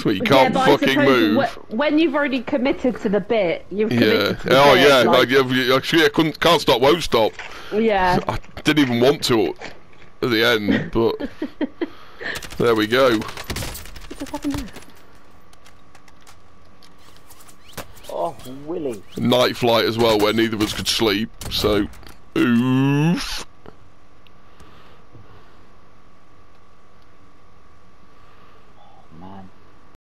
Well, you can't but fucking move. When you've already committed to the bit, you've committed to the Oh bit. yeah, actually I can't stop, won't stop. Yeah. I didn't even want to at the end, but there we go. What just happened there? Oh, Willy. Night flight as well, where neither of us could sleep, so oof.